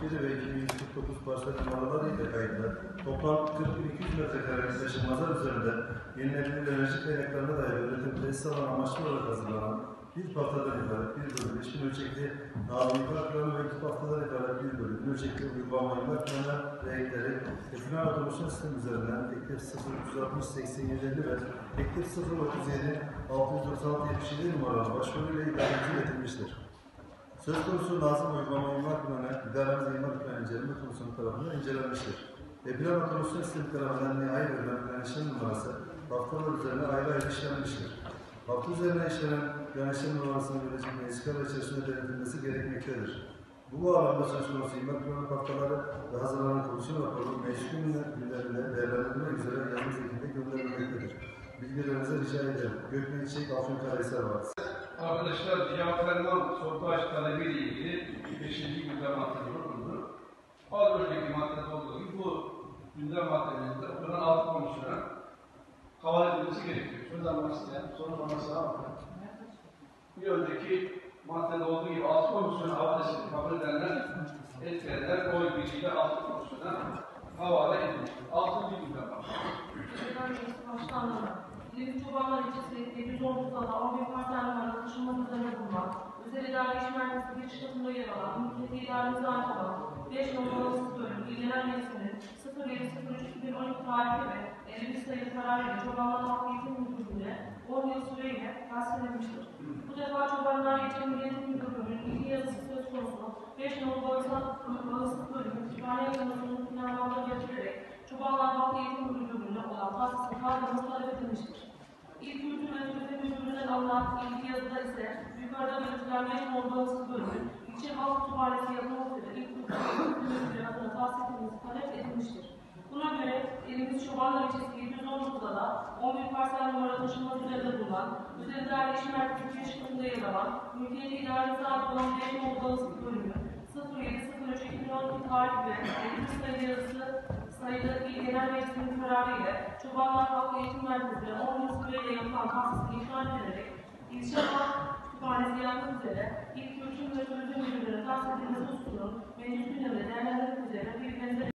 141 ve 2149 parsel numaraları ile kayıtlı toplam 40.200 metrekarelik taşınmazlar üzerinde yenilenebilir enerji kaynaklarına dair üretim tesis alanı amaçlı olarak hazırlanan bir haftadan ibaret bir bölüm, 5000 ölçekli dağılımlar planı ve 2 haftadan ibaret bir bölüm, ölçekli uygulama imar planı ve ekleri final otomasyon sistemi üzerinden teklif 0360 8750 ve teklif 037 696 77 numaralı başvuruyla idaremize iletilmiştir. Söz konusu lazım uygulama imar planı, idaremize imar planı inceleme komisyonu tarafından incelenmiştir. Plan otomasyon sistemi tarafından nihai verilen plan işlem numarası haftalar üzerine ayrı ayrı işlenmiştir. Hafta üzerine işlenen plan işlem numarasının verecek mecliskala içerisinde denetilmesi gerekmektedir. Bu bağlamda söz konusu imar planı haftaları ve hazırlanan komisyon raporu meclis günlerinde değerlendirilmek üzere yazılı şekilde gönderilmektedir. Bilgilerinize rica ederim. Gökmen Çiçek, Afyonkarahisar Vadisi. Arkadaşlar, Cihan Ferman sortaç talebiyle ilgili 5. gündem maddesi bulundu. Az önceki maddede olduğu gibi bu gündem maddemizde oturan 6 komisyona havale edilmesi gerekiyor. Söz almak isteyen, soru sorması var. Bir önceki maddede olduğu gibi 6 komisyona havale edilmesi kabul edenler, etkilenenler oy birliğiyle 6 komisyona havale edilmiştir. 6. gündem maddesi. Çobanlar ilçesi 710'da 11 parsel numaralı taşınmaz üzerine bulunan, özel idare iş merkezi bir çıkatında yer alan, mülkiyeti idaremize ait olan 5 numaralı bölüm ilgilenen meclisinin 07.03.2012 tarihi ve 51 sayılı kararıyla Çobanlar Halk Eğitim Müdürlüğü'ne 10 yıl süreyle tahsil edilmiştir. Bu defa Çobanlar İlçe Milliyetin Müdürlüğü'nün ilgi yazısı söz konusu 5 numaralı bağımsızlık bölümü kütüphane yazılmasının planlarına getirilerek Çobanlar Halk Eğitim Müdürlüğü'ne olan tahsisin kaldırılması talep edilmiştir. İlk Kültür ve Turizm Müdürlüğü'nden alınan ilgi yazıda ise yukarıda belirtilen 5 numaralı bağımsızlık bölümü ilçe halk kütüphanesi yazılmak üzere ilk Kültür ve Turizm Müdürlüğü adına tahsis edilmesi talep edilmiştir. Buna göre elimiz Çobanlar ilçesi 719'da da 11 parsel numara taşınmaz üzerinde bulunan, özel idare iş merkezi giriş katında yer alan, mülkiyeti idaresi adı olan 5 numaralı bağımsızlık bölümü 07.03.2012 tarihi ve 51 sayılı yazısı sayılı İl Genel Meclisi'nin kararı ile Çobanlar Halk Eğitim Merkezi'ne 10 yıl süreyle yapılan tahsisini iptal edilerek İlçe Halk Kütüphanesi yapmak üzere İl Kültür ve Turizm Müdürlüğü'ne tahsis edilmesi hususunun meclis gündeminde değerlendirilmek üzere bir benzer